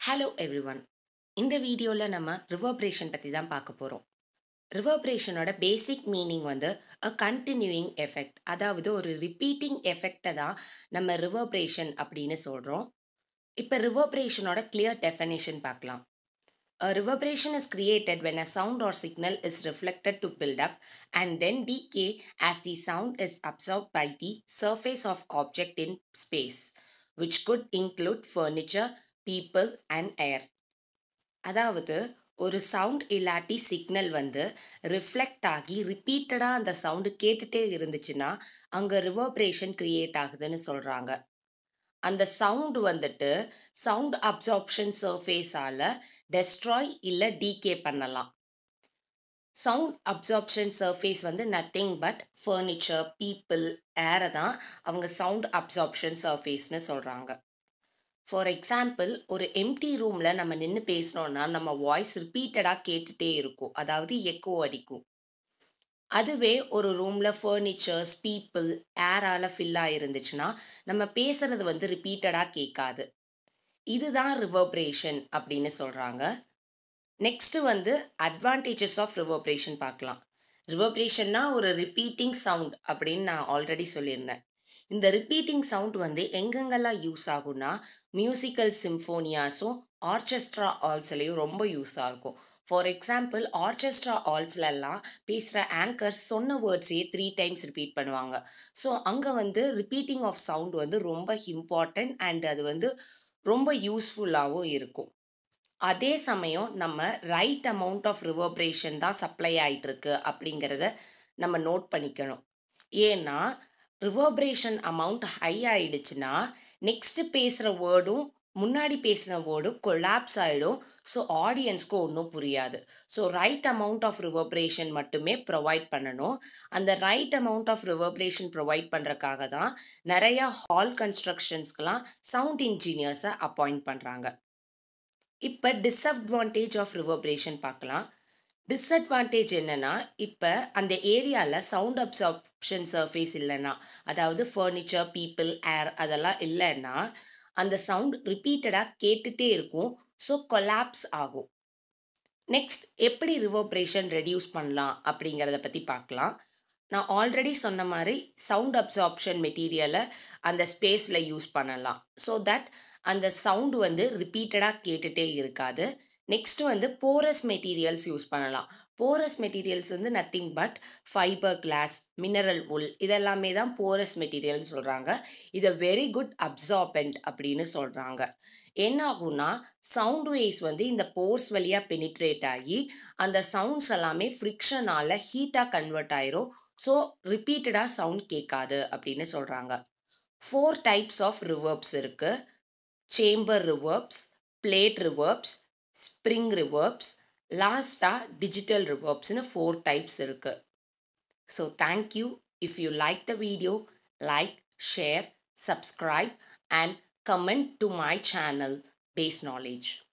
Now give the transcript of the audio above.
Hello everyone. இந்த வீடியோல நம்ம reverberation பத்தி தான் பார்க்க போறோம். Reverberationோட basic meaning வந்து a continuing effect. அதாவது ஒரு repeating effect தான் நம்ம reverberation அப்படின்னு சொல்றோம். இப்ப reverberationோட clear definition பார்க்கலாம். A reverberation is created when a sound or signal is reflected to build up and then decay as the sound is absorbed by the surface of object in space, which could include furniture, people and air. அதாவது ஒரு sound இல்லாட்டி signal வந்து reflect ஆகி ரிப்பீட்டடாக அந்த sound கேட்டுட்டே இருந்துச்சுன்னா அங்கே ரிவர்பரேஷன் கிரியேட் ஆகுதுன்னு சொல்கிறாங்க. அந்த சவுண்டு வந்துட்டு சவுண்ட் அப்சார்ப்ஷன் சர்ஃபேஸால் டெஸ்ட்ராய் இல்லை டீகே பண்ணலாம். சவுண்ட் அப்சார்ப்ஷன் சர்ஃபேஸ் வந்து நத்திங் பட் ஃபர்னிச்சர், பீப்புள், ஏரை தான் அவங்க சவுண்ட் அப்சார்ப்ஷன் சர்ஃபேஸ்னு சொல்கிறாங்க. ஃபார் எக்ஸாம்பிள், ஒரு எம்டி ரூமில் நம்ம நின்று பேசினோன்னா நம்ம வாய்ஸ் ரிப்பீட்டடாக கேட்டுகிட்டே இருக்கும், அதாவது எக்கோ அடிக்கும். அதுவே ஒரு ரூமில் ஃபர்னிச்சர்ஸ், பீப்புள், ஏரால் ஃபில் ஆகிருந்துச்சுன்னா நம்ம பேசுகிறது வந்து ரிப்பீட்டடாக கேட்காது. இதுதான் ரிவர்பரேஷன் அப்படின்னு சொல்கிறாங்க. நெக்ஸ்ட்டு வந்து அட்வான்டேஜஸ் ஆஃப் ரிவர்பரேஷன் பார்க்கலாம். ரிவர்பரேஷன்னா ஒரு ரிப்பீட்டிங் சவுண்ட் அப்படின்னு நான் ஆல்ரெடி சொல்லியிருந்தேன். இந்த ரிப்பீட்டிங் சவுண்ட் வந்து எங்கெங்கெல்லாம் யூஸ் ஆகும்னா மியூசிக்கல் சிம்ஃபோனியாஸும் ஆர்கெஸ்ட்ரா ஆல்ஸ்லையும் ரொம்ப யூஸாக இருக்கும். ஃபார் எக்ஸாம்பிள், ஆர்கெஸ்ட்ரா ஆல்ஸ்லலாம் பேசுகிற ஆங்கர்ஸ் சொன்ன வேர்ட்ஸையே 3 டைம்ஸ் ரிப்பீட் பண்ணுவாங்க. ஸோ அங்கே வந்து ரிப்பீட்டிங் ஆஃப் சவுண்ட் வந்து ரொம்ப இம்பார்ட்டன்ட் அண்ட் அது வந்து ரொம்ப யூஸ்ஃபுல்லாகவும் இருக்கும். அதே சமயம் நம்ம ரைட் அமௌண்ட் ஆஃப் ரிவர்பரேஷன் தான் சப்ளை ஆகிட்டுருக்கு அப்படிங்கிறத நம்ம நோட் பண்ணிக்கணும். ஏன்னா ரிவர்பரேஷன் அமௌண்ட் ஹை ஆயிடுச்சுன்னா நெக்ஸ்ட் பேசுகிற வேர்டும் முன்னாடி பேசின வேர்டும் கொலாப்ஸ் ஆகிடும். ஸோ ஆடியன்ஸ்க்கு ஒன்றும் புரியாது. So right amount of reverberation மட்டுமே ப்ரொவைட் பண்ணணும். அந்த right amount of reverberation provide பண்ணுறக்காக தான் நிறையா ஹால் கன்ஸ்ட்ரக்ஷன்ஸ்க்கெலாம் சவுண்ட் இன்ஜினியர்ஸை அப்பாயிண்ட் பண்ணுறாங்க. இப்போ டிஸ்அட்வான்டேஜ் ஆஃப் ரிவர்பரேஷன் பார்க்கலாம். டிஸ்அட்வான்டேஜ் என்னென்னா, இப்போ அந்த ஏரியாவில் சவுண்ட் அப்சார்ப்ஷன் சர்ஃபேஸ் இல்லைன்னா, அதாவது ஃபர்னிச்சர், பீப்புள், ஏர் அதெல்லாம் இல்லைன்னா அந்த சவுண்ட் ரிப்பீட்டடாக கேட்டுகிட்டே இருக்கும். ஸோ கொலாப்ஸ் ஆகும். நெக்ஸ்ட், எப்படி ரிவர்பரேஷன் ரெடியூஸ் பண்ணலாம் அப்படிங்கிறத பற்றி பார்க்கலாம். நான் ஆல்ரெடி சொன்ன மாதிரி சவுண்ட் அப்சார்ப்ஷன் மெட்டீரியலை அந்த ஸ்பேஸில் யூஸ் பண்ணலாம். ஸோ தட் அந்த சவுண்டு வந்து ரிப்பீட்டடாக கேட்டுகிட்டே இருக்காது. நெக்ஸ்ட்டு வந்து போரஸ் மெட்டீரியல்ஸ் யூஸ் பண்ணலாம். போரஸ் மெட்டீரியல்ஸ் வந்து nothing but fibreglass, mineral wool இதெல்லாமே தான் போரஸ் மெட்டீரியல்னு சொல்கிறாங்க. இதை வெரி குட் அப்சார்பெண்ட் அப்படின்னு சொல்கிறாங்க. என்ன ஆகும்னா சவுண்ட் வேவ்ஸ் வந்து இந்த போர்ஸ் வழியாக பெனிட்ரேட் ஆகி அந்த சவுண்ட்ஸ் எல்லாமே ஃப்ரிக்ஷனால் ஹீட்டாக கன்வெர்ட் ஆயிரும். ஸோ ரிப்பீட்டடாக சவுண்ட் கேட்காது அப்படின்னு சொல்கிறாங்க. 4 டைப்ஸ் ஆஃப் ரிவர்ப்ஸ் இருக்குது. Chamber reverbs, plate reverbs, spring reverbs, லாஸ்ட்டாக டிஜிட்டல் ரிவர்ப்ஸ்னு 4 டைப்ஸ் இருக்குது. So thank you. If you like the video, like, share, subscribe and comment to my channel Base Knowledge.